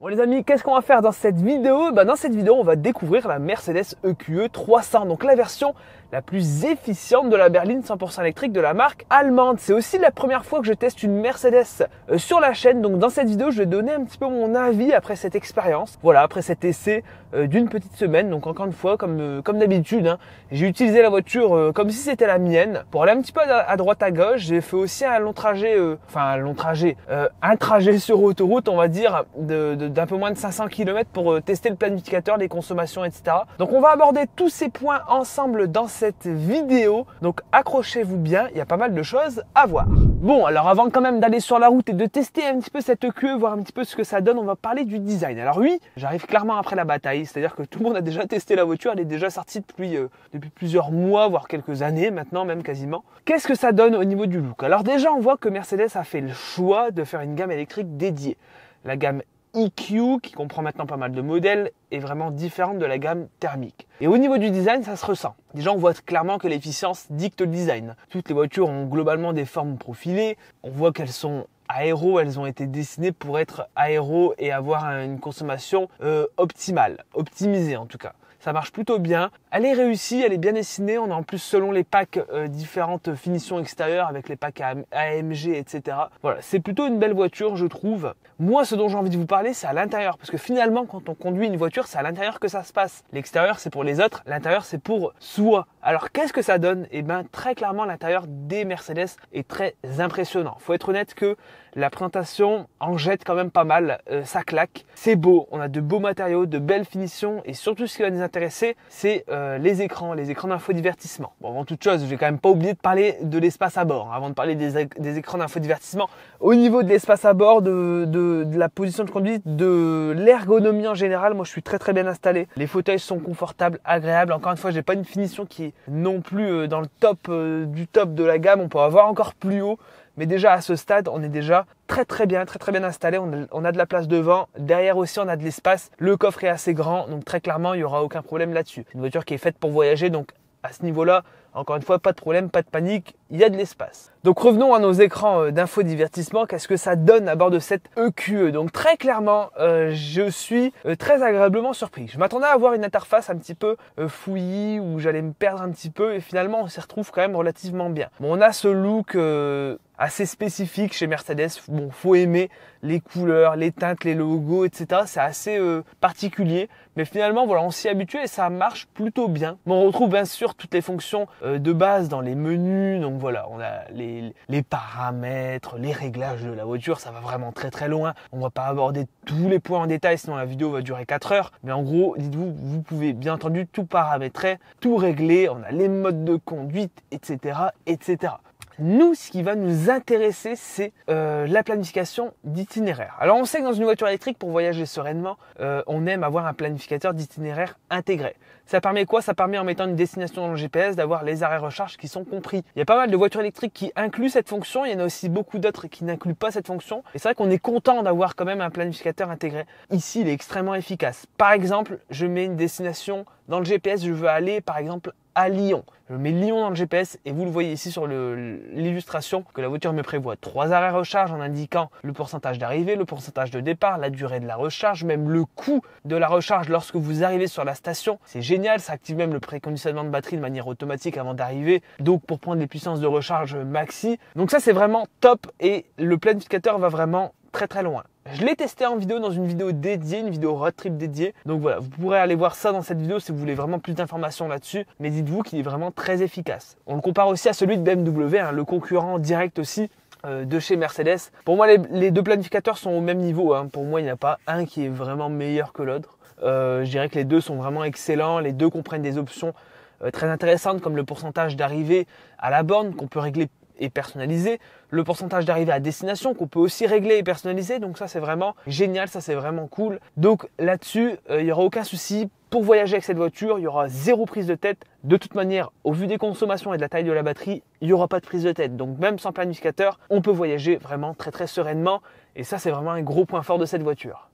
Bon les amis, qu'est-ce qu'on va faire dans cette vidéo? Dans cette vidéo, on va découvrir la Mercedes EQE 300, donc la version la plus efficiente de la berline 100% électrique de la marque allemande. C'est aussi la première fois que je teste une Mercedes sur la chaîne, donc dans cette vidéo, je vais donner un petit peu mon avis après cette expérience. Voilà, après cet essai d'une petite semaine, donc encore une fois, comme d'habitude, j'ai utilisé la voiture comme si c'était la mienne pour aller un petit peu à droite à gauche. J'ai fait aussi un long trajet, un trajet sur autoroute, on va dire, d'un peu moins de 500 km pour tester le planificateur, les consommations, etc. Donc on va aborder tous ces points ensemble dans cette vidéo. Donc accrochez-vous bien, il y a pas mal de choses à voir. Bon, alors avant quand même d'aller sur la route et de tester un petit peu cette EQE, voir un petit peu ce que ça donne, on va parler du design. Alors oui, j'arrive clairement après la bataille, c'est-à-dire que tout le monde a déjà testé la voiture, elle est déjà sortie depuis plusieurs mois, voire quelques années maintenant, même quasiment. Qu'est-ce que ça donne au niveau du look? Alors déjà, on voit que Mercedes a fait le choix de faire une gamme électrique dédiée. La gamme EQ, qui comprend maintenant pas mal de modèles, est vraiment différente de la gamme thermique. Et au niveau du design, ça se ressent. Déjà, on voit clairement que l'efficience dicte le design. Toutes les voitures ont globalement des formes profilées. On voit qu'elles sont aéro, elles ont été dessinées pour être aéro et avoir une consommation optimale, optimisée en tout cas. Ça marche plutôt bien. Elle est réussie, elle est bien dessinée. On a en plus, selon les packs, différentes finitions extérieures avec les packs AMG, etc. Voilà, c'est plutôt une belle voiture, je trouve. Moi, ce dont j'ai envie de vous parler, c'est à l'intérieur. Parce que finalement, quand on conduit une voiture, c'est à l'intérieur que ça se passe. L'extérieur, c'est pour les autres. L'intérieur, c'est pour soi. Alors, qu'est-ce que ça donne? Eh bien, très clairement, l'intérieur des Mercedes est très impressionnant. Faut être honnête que la présentation en jette quand même pas mal. Ça claque. C'est beau. On a de beaux matériaux, de belles finitions. Et surtout, ce qui va nous intéresser, c'est les écrans d'infodivertissement. Bon, avant toute chose, je vais quand même pas oublier de parler de l'espace à bord. Avant de parler des écrans d'infodivertissement, au niveau de l'espace à bord, de la position de conduite, de l'ergonomie en général, moi je suis très bien installé. Les fauteuils sont confortables, agréables. Encore une fois, j'ai pas une finition qui est non plus dans le top du top de la gamme. On peut avoir encore plus haut. Mais déjà à ce stade, on est déjà très bien installé. On a de la place devant. Derrière aussi, on a de l'espace. Le coffre est assez grand. Donc très clairement, il n'y aura aucun problème là-dessus. C'est une voiture qui est faite pour voyager. Donc à ce niveau-là, encore une fois, pas de problème, pas de panique. Il y a de l'espace. Donc revenons à nos écrans d'infodivertissement. Qu'est-ce que ça donne à bord de cette EQE? Donc très clairement, je suis très agréablement surpris. Je m'attendais à avoir une interface un petit peu fouillis où j'allais me perdre un petit peu. Et finalement, on s'y retrouve quand même relativement bien. Bon, on a ce look assez spécifique chez Mercedes. Bon, faut aimer les couleurs, les teintes, les logos, etc. C'est assez particulier. Mais finalement, voilà, on s'y habitue et ça marche plutôt bien. Bon, on retrouve bien sûr toutes les fonctions de base dans les menus. Donc voilà, on a les paramètres, les réglages de la voiture. Ça va vraiment très loin. On va pas aborder tous les points en détail, sinon la vidéo va durer 4 heures. Mais en gros, dites-vous, vous pouvez bien entendu tout paramétrer, tout régler. On a les modes de conduite, etc., etc. Nous, ce qui va nous intéresser, c'est la planification d'itinéraire. Alors, on sait que dans une voiture électrique, pour voyager sereinement, on aime avoir un planificateur d'itinéraire intégré. Ça permet quoi? Ça permet, en mettant une destination dans le GPS, d'avoir les arrêts recharge qui sont compris. Il y a pas mal de voitures électriques qui incluent cette fonction. Il y en a aussi beaucoup d'autres qui n'incluent pas cette fonction. Et c'est vrai qu'on est content d'avoir quand même un planificateur intégré. Ici, il est extrêmement efficace. Par exemple, je mets une destination dans le GPS. Je veux aller, par exemple, à Lyon. Je mets Lyon dans le GPS et vous le voyez ici sur l'illustration que la voiture me prévoit 3 arrêts recharge en indiquant le pourcentage d'arrivée, le pourcentage de départ, la durée de la recharge, même le coût de la recharge lorsque vous arrivez sur la station. C'est génial, ça active même le préconditionnement de batterie de manière automatique avant d'arriver, donc pour prendre les puissances de recharge maxi. Donc ça, c'est vraiment top et le planificateur va vraiment très loin. Je l'ai testé en vidéo dans une vidéo dédiée, une vidéo road trip dédiée. Donc voilà, vous pourrez aller voir ça dans cette vidéo si vous voulez vraiment plus d'informations là-dessus. Mais dites-vous qu'il est vraiment très efficace. On le compare aussi à celui de BMW, le concurrent direct aussi de chez Mercedes. Pour moi, les deux planificateurs sont au même niveau. Pour moi, il n'y en a pas un qui est vraiment meilleur que l'autre. Je dirais que les deux sont vraiment excellents. Les deux comprennent des options très intéressantes comme le pourcentage d'arrivée à la borne qu'on peut régler et personnaliser, le pourcentage d'arrivée à destination qu'on peut aussi régler et personnaliser. Donc ça, c'est vraiment génial, ça c'est vraiment cool. Donc là-dessus, il n'y aura aucun souci. Pour voyager avec cette voiture, il y aura zéro prise de tête. De toute manière, au vu des consommations et de la taille de la batterie, il n'y aura pas de prise de tête. Donc même sans planificateur, on peut voyager vraiment très sereinement. Et ça, c'est vraiment un gros point fort de cette voiture.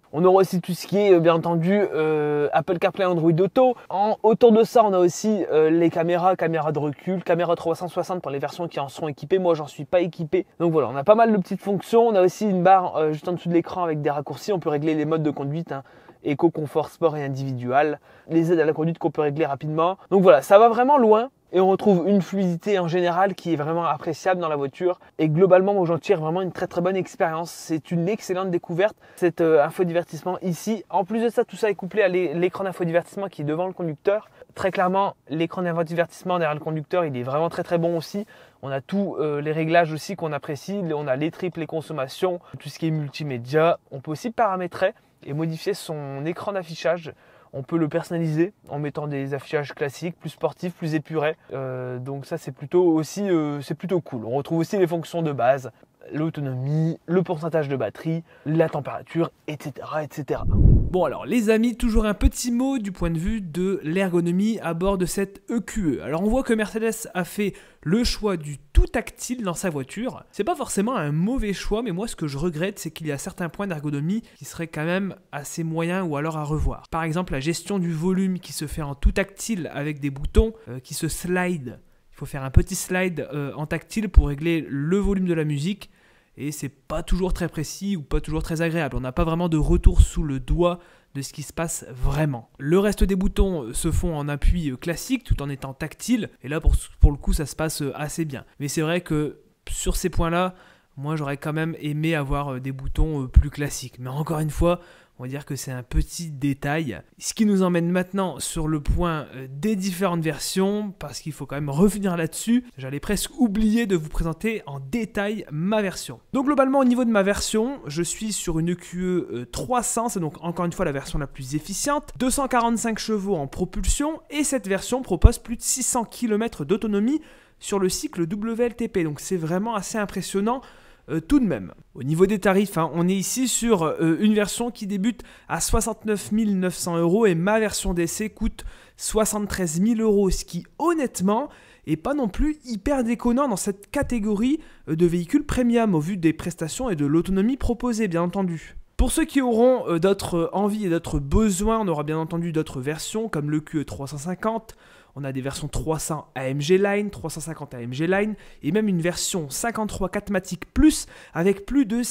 On aura aussi tout ce qui est bien entendu Apple CarPlay, Android Auto. Autour de ça, on a aussi les caméras de recul, caméra 360 pour les versions qui en sont équipées. Moi, j'en suis pas équipé. Donc voilà, on a pas mal de petites fonctions. On a aussi une barre juste en dessous de l'écran avec des raccourcis. On peut régler les modes de conduite, hein, éco, confort, sport et individuel. Les aides à la conduite qu'on peut régler rapidement. Donc voilà, ça va vraiment loin. Et on retrouve une fluidité en général qui est vraiment appréciable dans la voiture. Et globalement, moi j'en tire vraiment une très très bonne expérience. C'est une excellente découverte, cet infodivertissement ici. En plus de ça, tout ça est couplé à l'écran d'infodivertissement qui est devant le conducteur. Très clairement, l'écran d'infodivertissement derrière le conducteur, il est vraiment très très bon aussi. On a tous les réglages aussi qu'on apprécie. On a les triples, les consommations, tout ce qui est multimédia. On peut aussi paramétrer et modifier son écran d'affichage. On peut le personnaliser en mettant des affichages classiques, plus sportifs, plus épurés. Donc ça c'est plutôt cool. On retrouve aussi les fonctions de base, l'autonomie, le pourcentage de batterie, la température, etc., etc. Bon alors les amis, toujours un petit mot du point de vue de l'ergonomie à bord de cette EQE. Alors on voit que Mercedes a fait le choix du tout tactile dans sa voiture. C'est pas forcément un mauvais choix, mais moi ce que je regrette, c'est qu'il y a certains points d'ergonomie qui seraient quand même assez moyens ou alors à revoir. Par exemple la gestion du volume qui se fait en tout tactile avec des boutons qui se slide. Il faut faire un petit slide en tactile pour régler le volume de la musique. Et c'est pas toujours très précis ou pas toujours très agréable. On n'a pas vraiment de retour sous le doigt de ce qui se passe vraiment. Le reste des boutons se font en appui classique tout en étant tactile. Et là, pour le coup, ça se passe assez bien. Mais c'est vrai que sur ces points-là, moi, j'aurais quand même aimé avoir des boutons plus classiques. Mais encore une fois, on va dire que c'est un petit détail. Ce qui nous emmène maintenant sur le point des différentes versions, parce qu'il faut quand même revenir là-dessus. J'allais presque oublier de vous présenter en détail ma version. Donc globalement, au niveau de ma version, je suis sur une EQE 300, c'est donc encore une fois la version la plus efficiente. 245 chevaux en propulsion, et cette version propose plus de 600 km d'autonomie sur le cycle WLTP. Donc c'est vraiment assez impressionnant. Tout de même. Au niveau des tarifs, hein, on est ici sur une version qui débute à 69 900 € et ma version d'essai coûte 73 000 €, ce qui honnêtement est pas non plus hyper déconnant dans cette catégorie de véhicules premium au vu des prestations et de l'autonomie proposée bien entendu. Pour ceux qui auront d'autres envies et d'autres besoins, on aura bien entendu d'autres versions comme le QE 350. On a des versions 300 AMG Line, 350 AMG Line et même une version 53 4MATIC Plus avec plus de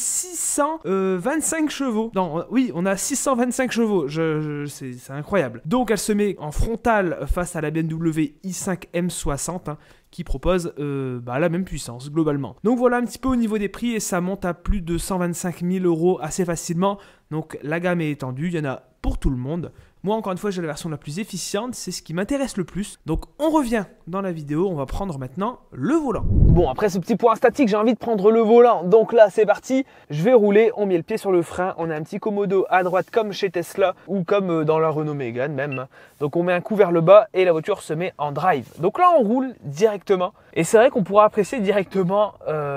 625 chevaux. Non, oui, on a 625 chevaux, c'est incroyable. Donc elle se met en frontale face à la BMW i5 M60 hein, qui propose la même puissance globalement. Donc voilà un petit peu au niveau des prix et ça monte à plus de 125 000 € assez facilement. Donc la gamme est étendue, il y en a pour tout le monde. Moi, encore une fois, j'ai la version la plus efficiente, c'est ce qui m'intéresse le plus. Donc, on revient dans la vidéo, on va prendre maintenant le volant. Bon, après ce petit point statique, j'ai envie de prendre le volant. Donc là, c'est parti, je vais rouler, on met le pied sur le frein. On a un petit commodo à droite comme chez Tesla ou comme dans la Renault Mégane même. Donc, on met un coup vers le bas et la voiture se met en drive. Donc là, on roule directement. Et c'est vrai qu'on pourra apprécier directement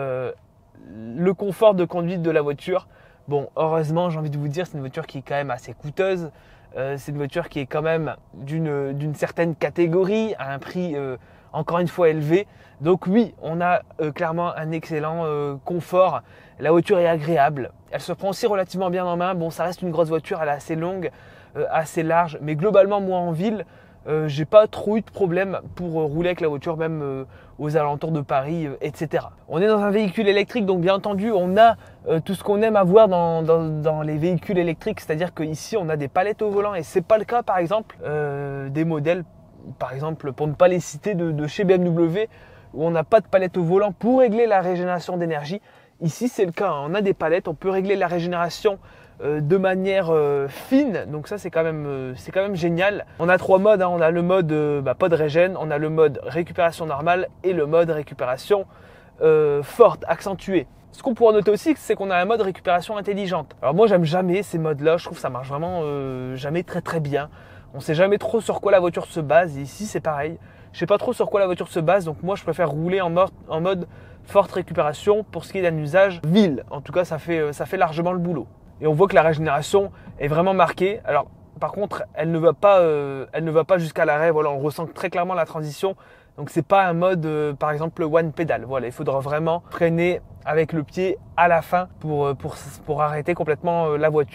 le confort de conduite de la voiture. Bon, heureusement, j'ai envie de vous dire, c'est une voiture qui est quand même assez coûteuse. C'est une voiture qui est quand même d'une certaine catégorie, à un prix encore une fois élevé. Donc oui, on a clairement un excellent confort. La voiture est agréable. Elle se prend aussi relativement bien en main. Bon, ça reste une grosse voiture, elle est assez longue, assez large. Mais globalement, moi en ville, j'ai pas trop eu de problème pour rouler avec la voiture, même aux alentours de Paris, etc. On est dans un véhicule électrique, donc bien entendu, on a tout ce qu'on aime avoir dans les véhicules électriques, c'est-à-dire qu'ici, on a des palettes au volant et c'est pas le cas, par exemple, des modèles, par exemple, pour ne pas les citer, de chez BMW, où on n'a pas de palette au volant pour régler la régénération d'énergie. Ici, c'est le cas, hein. On a des palettes, on peut régler la régénération de manière fine, donc ça c'est quand même génial. On a trois modes, hein. On a le mode pod régène, on a le mode récupération normale et le mode récupération forte, accentuée. Ce qu'on pourra noter aussi, c'est qu'on a un mode récupération intelligente. Alors moi j'aime jamais ces modes là, je trouve que ça marche vraiment jamais très bien. On sait jamais trop sur quoi la voiture se base, et ici c'est pareil. Je sais pas trop sur quoi la voiture se base, donc moi je préfère rouler en mode forte récupération pour ce qui est d'un usage ville. En tout cas ça fait largement le boulot. Et on voit que la régénération est vraiment marquée. Alors, par contre, elle ne va pas jusqu'à l'arrêt. Voilà, on ressent très clairement la transition. Donc, c'est pas un mode, par exemple, one pedal. Voilà, il faudra vraiment freiner avec le pied à la fin pour arrêter complètement la voiture.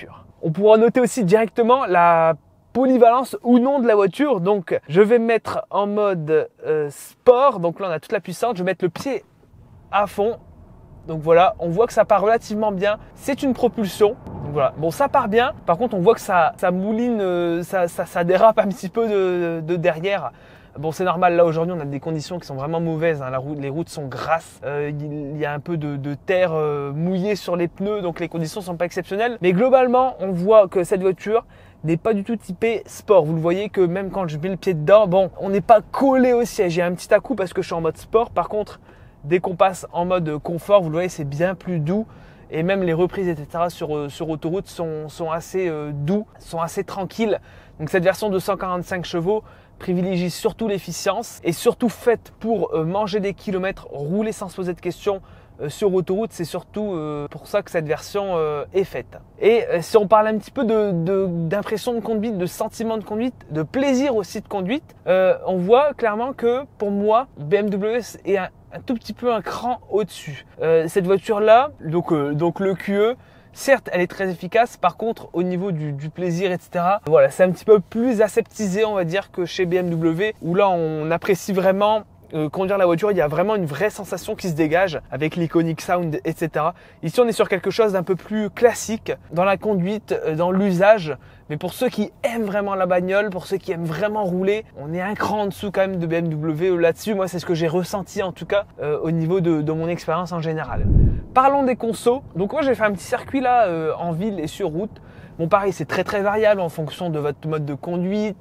On pourra noter aussi directement la polyvalence ou non de la voiture. Donc je vais mettre en mode sport, donc là on a toute la puissance, je vais mettre le pied à fond. Donc voilà, on voit que ça part relativement bien. C'est une propulsion. Donc voilà, bon ça part bien. Par contre on voit que ça mouline, ça dérape un petit peu de derrière. Bon c'est normal, là aujourd'hui on a des conditions qui sont vraiment mauvaises, hein. Les routes sont grasses, il y a un peu de terre mouillée sur les pneus, donc les conditions ne sont pas exceptionnelles. Mais globalement on voit que cette voiture n'est pas du tout typée sport. Vous le voyez que même quand je mets le pied dedans, bon on n'est pas collé au siège. Il y a un petit à-coup parce que je suis en mode sport. Par contre dès qu'on passe en mode confort, vous le voyez, c'est bien plus doux. Et même les reprises, etc. sur autoroute sont assez doux, sont assez tranquilles. Donc cette version de 145 chevaux privilégie surtout l'efficience et surtout faite pour manger des kilomètres, rouler sans se poser de questions sur autoroute. C'est surtout pour ça que cette version est faite. Et si on parle un petit peu d'impression de conduite, de sentiment de conduite, de plaisir aussi de conduite, on voit clairement que pour moi, BMW est un tout petit peu un cran au-dessus. Cette voiture-là, donc le QE, certes, elle est très efficace. Par contre, au niveau du plaisir, etc., voilà, c'est un petit peu plus aseptisé, on va dire, que chez BMW, où là, on apprécie vraiment conduire la voiture. Il y a vraiment une vraie sensation qui se dégage avec l'Iconic Sound, etc. Ici, on est sur quelque chose d'un peu plus classique dans la conduite, dans l'usage. Mais pour ceux qui aiment vraiment la bagnole, pour ceux qui aiment vraiment rouler, on est un cran en dessous quand même de BMW là-dessus. Moi, c'est ce que j'ai ressenti en tout cas au niveau de mon expérience en général. Parlons des consos. Donc moi, j'ai fait un petit circuit là en ville et sur route. Bon, pareil, c'est très variable en fonction de votre mode de conduite,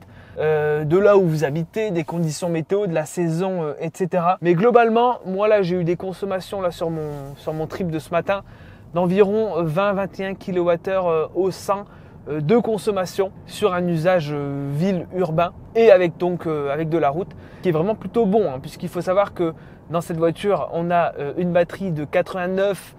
de là où vous habitez, des conditions météo, de la saison, etc. Mais globalement, moi là, j'ai eu des consommations là sur mon trip de ce matin d'environ 20-21 kWh au 100 de consommation sur un usage ville urbain et avec de la route, qui est vraiment plutôt bon, hein, puisqu'il faut savoir que dans cette voiture, on a une batterie de 89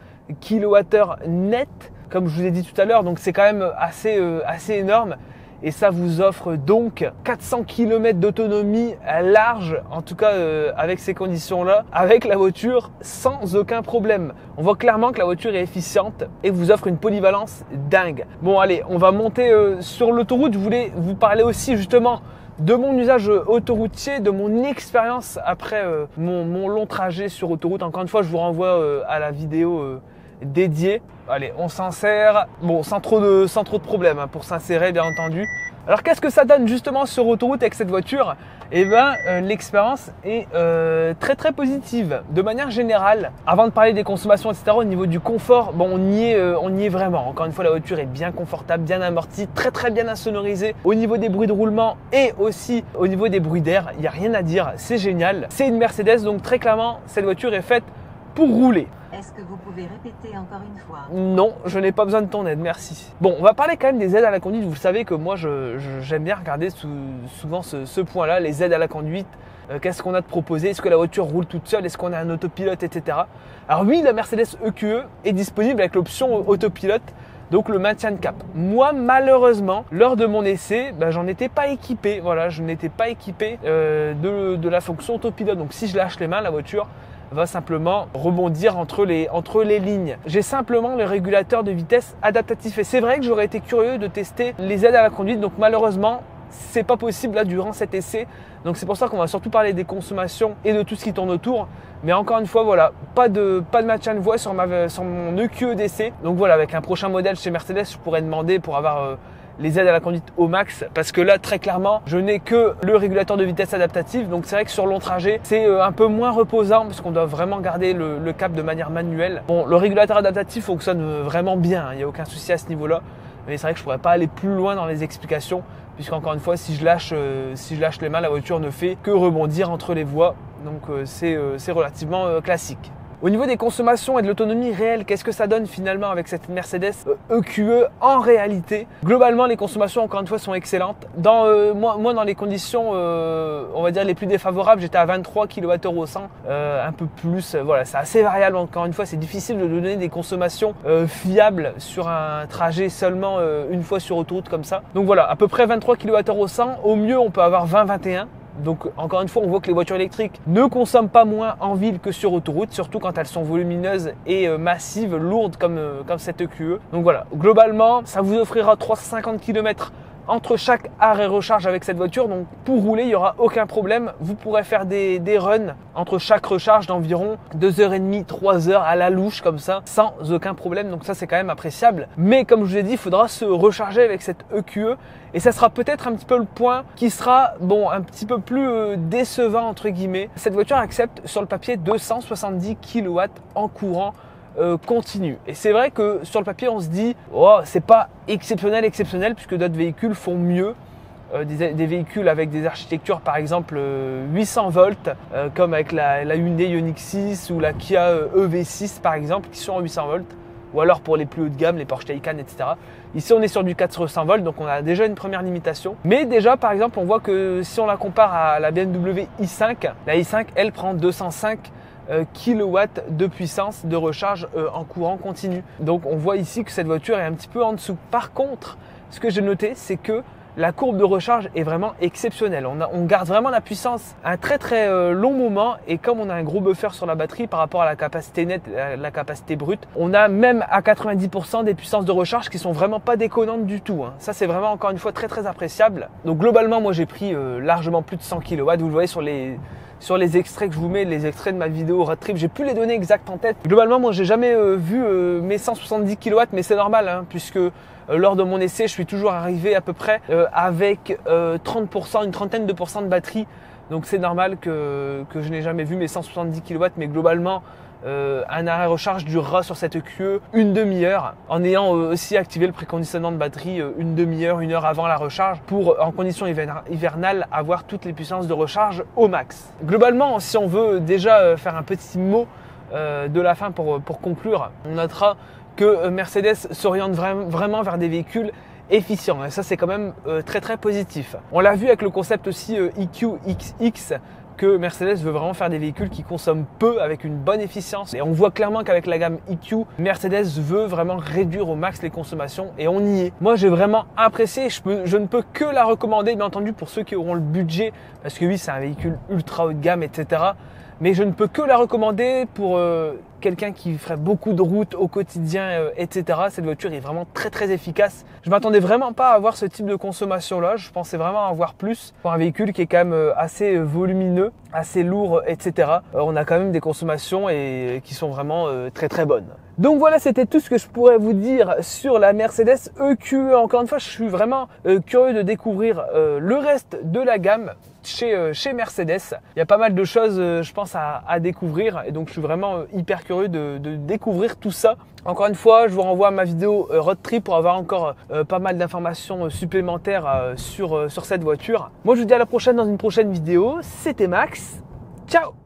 kWh net, comme je vous ai dit tout à l'heure, donc c'est quand même assez énorme. Et ça vous offre donc 400 km d'autonomie large, en tout cas avec ces conditions-là, avec la voiture sans aucun problème. On voit clairement que la voiture est efficiente et vous offre une polyvalence dingue. Bon allez, on va monter sur l'autoroute. Je voulais vous parler aussi justement de mon usage autoroutier, de mon expérience après mon long trajet sur autoroute. Encore une fois, je vous renvoie à la vidéo dédiée. Allez, on s'insère, bon, sans trop de problèmes hein, pour s'insérer bien entendu. Alors qu'est-ce que ça donne justement sur autoroute avec cette voiture? Eh bien l'expérience est très positive de manière générale. Avant de parler des consommations, etc., au niveau du confort, bon, on y est vraiment. Encore une fois, la voiture est bien confortable, bien amortie, très bien insonorisée. Au niveau des bruits de roulement et aussi au niveau des bruits d'air, il n'y a rien à dire, c'est génial. C'est une Mercedes, donc très clairement, cette voiture est faite pour rouler. Est-ce que vous pouvez répéter encore une fois? Non, je n'ai pas besoin de ton aide, merci. Bon, on va parler quand même des aides à la conduite. Vous savez que moi, j'aime bien regarder souvent ce point-là, les aides à la conduite. Qu'est-ce qu'on a de proposé? Est-ce que la voiture roule toute seule? Est-ce qu'on a un autopilote, etc. Alors oui, la Mercedes EQE est disponible avec l'option autopilote, donc le maintien de cap. Moi, malheureusement, lors de mon essai, j'en étais pas équipé. Voilà, je n'étais pas équipé de la fonction autopilote. Donc si je lâche les mains, la voiture va simplement rebondir entre les lignes. J'ai simplement le régulateur de vitesse adaptatif et c'est vrai que j'aurais été curieux de tester les aides à la conduite, donc malheureusement c'est pas possible là durant cet essai. Donc c'est pour ça qu'on va surtout parler des consommations et de tout ce qui tourne autour. Mais encore une fois, voilà, pas de maintien de voie sur mon EQE d'essai. Donc voilà, avec un prochain modèle chez Mercedes, je pourrais demander pour avoir les aides à la conduite au max, parce que là très clairement je n'ai que le régulateur de vitesse adaptatif, donc c'est vrai que sur long trajet c'est un peu moins reposant parce qu'on doit vraiment garder le cap de manière manuelle. Bon, le régulateur adaptatif fonctionne vraiment bien, il n'y a aucun souci à ce niveau là, mais c'est vrai que je pourrais pas aller plus loin dans les explications, puisqu'encore une fois si je lâche les mains, la voiture ne fait que rebondir entre les voies, donc c'est relativement classique. Au niveau des consommations et de l'autonomie réelle, qu'est-ce que ça donne finalement avec cette Mercedes EQE en réalité? Globalement, les consommations, encore une fois, sont excellentes. Moi, dans les conditions, on va dire les plus défavorables, j'étais à 23 kWh au 100, un peu plus. Voilà, c'est assez variable. Encore une fois, c'est difficile de donner des consommations fiables sur un trajet seulement une fois sur autoroute comme ça. Donc voilà, à peu près 23 kWh au 100. Au mieux, on peut avoir 20-21. Donc encore une fois, on voit que les voitures électriques ne consomment pas moins en ville que sur autoroute, surtout quand elles sont volumineuses et massives, lourdes comme cette EQE. Donc voilà, globalement, ça vous offrira 350 km entre chaque arrêt recharge avec cette voiture. Donc pour rouler, il n'y aura aucun problème. Vous pourrez faire des runs entre chaque recharge d'environ 2h30, 3h à la louche comme ça, sans aucun problème. Donc ça, c'est quand même appréciable. Mais comme je vous l'ai dit, il faudra se recharger avec cette EQE. Et ça sera peut-être un petit peu le point qui sera un petit peu plus décevant entre guillemets. Cette voiture accepte sur le papier 270 kW en courant continu. Et c'est vrai que sur le papier, on se dit oh, c'est pas exceptionnel puisque d'autres véhicules font mieux. Des véhicules avec des architectures par exemple 800 volts comme avec la Hyundai Ioniq 6 ou la Kia EV6 par exemple qui sont en 800 volts. Ou alors pour les plus haut de gamme, les Porsche Taycan, etc. Ici, on est sur du 400 volts, donc on a déjà une première limitation. Mais déjà, par exemple, on voit que si on la compare à la BMW i5, la i5, elle prend 205 kW de puissance de recharge en courant continu. Donc on voit ici que cette voiture est un petit peu en dessous. Par contre, ce que j'ai noté, c'est que la courbe de recharge est vraiment exceptionnelle. On garde vraiment la puissance un très long moment et comme on a un gros buffer sur la batterie par rapport à la capacité nette, la capacité brute, on a même à 90% des puissances de recharge qui sont vraiment pas déconnantes du tout. Ça c'est vraiment encore une fois très appréciable. Donc globalement moi j'ai pris largement plus de 100 kW. Vous le voyez sur les extraits que je vous mets, les extraits de ma vidéo road trip, j'ai plus les données exactes en tête. Globalement moi j'ai jamais vu mes 170 kW mais c'est normal puisque lors de mon essai, je suis toujours arrivé à peu près avec 30%, une trentaine de pourcents de batterie. Donc c'est normal que je n'ai jamais vu mes 170 kW, mais globalement, un arrêt recharge durera sur cette EQE une demi-heure en ayant aussi activé le préconditionnement de batterie une demi-heure, 1 heure avant la recharge pour, en conditions hivernales, avoir toutes les puissances de recharge au max. Globalement, si on veut déjà faire un petit mot de la fin pour conclure, on notera que Mercedes s'oriente vraiment vers des véhicules efficients. Et ça, c'est quand même très positif. On l'a vu avec le concept aussi EQXX, que Mercedes veut vraiment faire des véhicules qui consomment peu avec une bonne efficience. Et on voit clairement qu'avec la gamme EQ, Mercedes veut vraiment réduire au max les consommations et on y est. Moi, j'ai vraiment apprécié. Je ne peux que la recommander, bien entendu, pour ceux qui auront le budget. Parce que oui, c'est un véhicule ultra haut de gamme, etc. Mais je ne peux que la recommander pour quelqu'un qui ferait beaucoup de routes au quotidien, etc. Cette voiture est vraiment très efficace. Je m'attendais vraiment pas à avoir ce type de consommation là. Je pensais vraiment en avoir plus pour un véhicule qui est quand même assez volumineux, assez lourd, etc. On a quand même des consommations qui sont vraiment très bonnes. Donc voilà, c'était tout ce que je pourrais vous dire sur la Mercedes EQE. Encore une fois, je suis vraiment curieux de découvrir le reste de la gamme chez Mercedes. Il y a pas mal de choses, je pense, à découvrir et donc je suis vraiment hyper curieux de découvrir tout ça. Encore une fois, je vous renvoie à ma vidéo road trip pour avoir encore pas mal d'informations supplémentaires sur cette voiture. Moi, je vous dis à la prochaine dans une prochaine vidéo. C'était Max. Ciao!